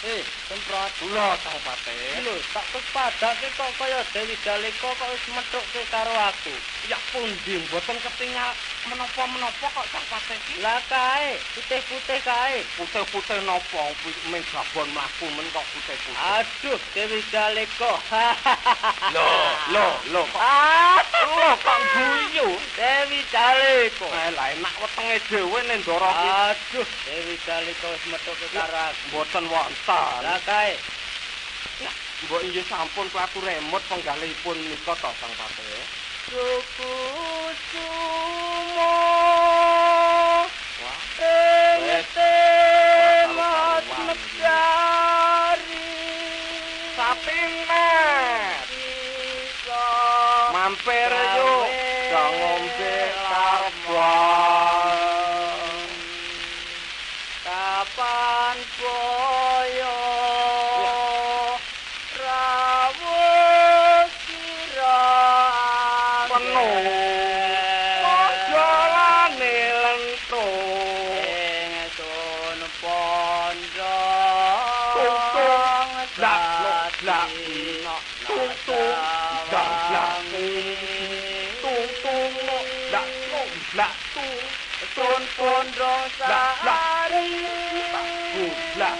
Semprot. Lho Sangpate. Lho, tak kepadake kok kaya Dewi Dalika kok wis methuke karo aku. Ya pundi mboten ketinggal menapa-menapa kok Sangpate iki. Lah kae, putih-putih kae. Putih-putih napa men babon mlaku men kok putih-putih. Aduh, Dewi Dalika. Lho. Kok guyu. Dewi Dalika. Lah enak wetenge dhewe ning ndara iki. Aduh, Dewi Dalika wis methuke karo aku. Mboten wonten. Lah kae. Mbok inggih sampun klatu remote penggalihipun nika to Sangpate. Suku sumo. Wah. Mas Megari. Sapimet. Mampir yuk. Dang ngombe karbon. Kapan boyo rawuh sira penuh ojolane lentuk ing sun pondo tung blak tung blak sun pondo sari gublak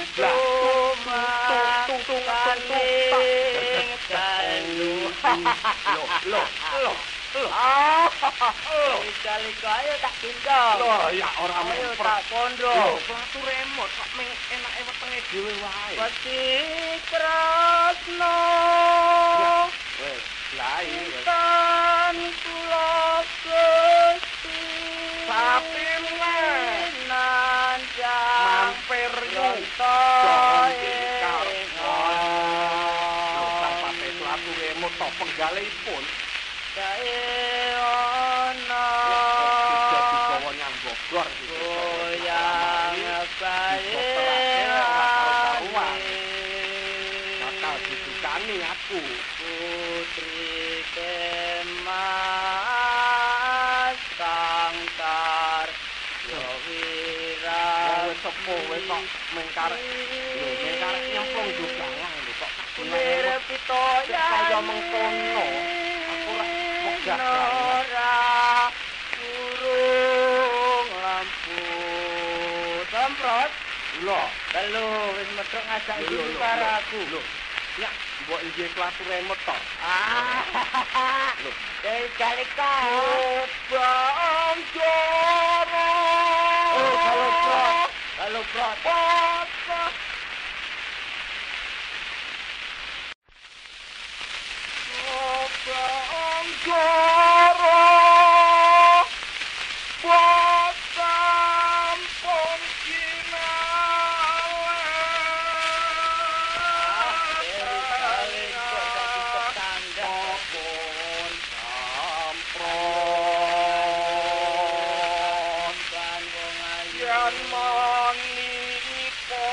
Loh. Kali kaya tak tinggal. Loh, ya ora Ayo mempret. tak pondro. Klatu remote kok meng enake wetenge dhewe wae. Pati Krasna. Wes, lai wes. Tan kula Gusti. Sapi men. Nanjang Mampir yuk. Sangpate klatu remote to penggalihipun. Kae ana Digawa nyang Bogor gitu. goyang bae Bakal didukani aku. putri kemas sangkar yowira Wis sepuh wis kok mengkar. Lho, mengkar nyemplung dogangan lho kok. mirip pitoya Kaya mengkono. Aku ora megah. Nora burung lampu semprot Lho, telu wis metu ngajak Lho, iki lho, karo lho. aku Lho. Ya, mbok inggih klatu remote to. Lho. Dari Dalika Bang Joro. oh halo prot Bang Joro. Buat sampun Pun sampron yen maniko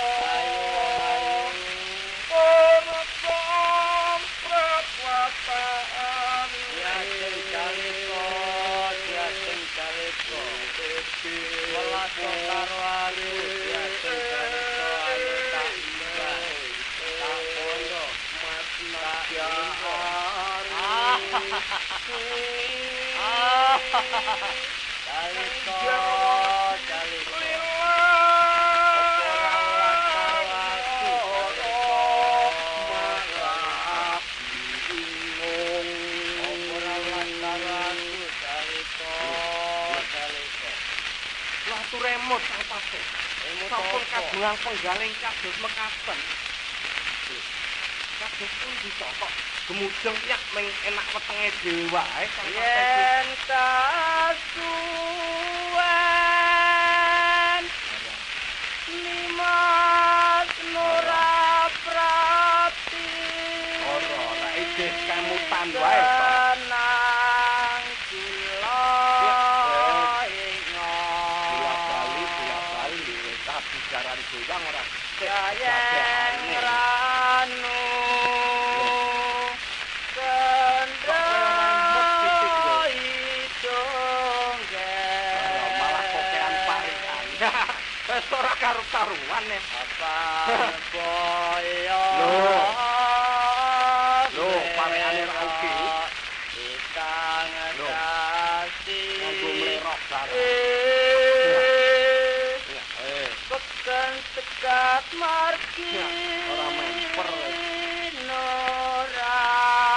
ora sampret wataan Latu remote Sangpate. Sampun kagungan penggaling kados mekaten. Kados pundi kok gemudeng yak meng enak wetenge dhewe wae yen kasuwen limas nora prati ora nek isih kemutan wae to. Senang kula Bola-bali wis kabijaran goyang ora. Jayeng ranu kendra idongge Malah kokean parikan. Wis ora karo karuan nih. Apa boyo Lho, pareane ra ugi. Ikang Lho. dasi Nganggo mlerok barang. Pekan tekat margi Ya, ora memper. Nora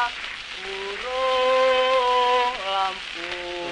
burung lampu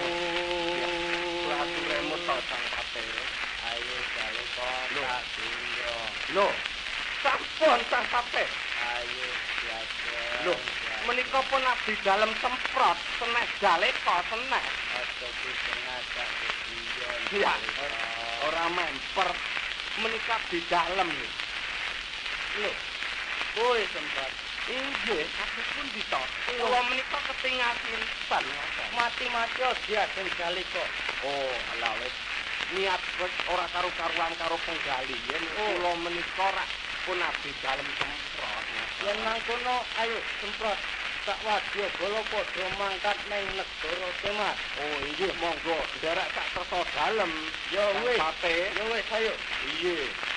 Lagu remote to sang pate. Ayo jale Lho. kota Sindro Lho, sampun sang pate. Ayo biasa Lho, menika pun abdi dalem semprot, senek jaleka senek. Atau disengaja kebiyon Iya, ora memper. Menika abdi dalem nih. Lho, Kuwi sempat inggih, kados pun dito. Kula menika ketingal sinten ngoten. mati-mati dia sing jale kok Oh, ala wis niat wis ora karu-karuan karo penggalian. Kula menika rak pun abdi dalem semprot. yen mangkono ayo semprot sak wadya bala padha mangkat ning negara Kemas Oh, inggih monggo nderek sak kersa dalem. Ya wis. Pate. ya wis ayo Iya.